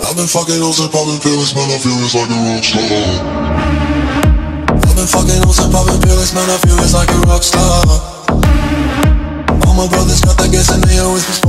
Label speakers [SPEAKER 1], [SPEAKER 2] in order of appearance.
[SPEAKER 1] I've been fucking hoes and popping pills, man, I feel it's like a rockstar. I've been fucking hoes and popping pills, man, I feel it's like a rockstar. All my brothers got that gas and they always respond.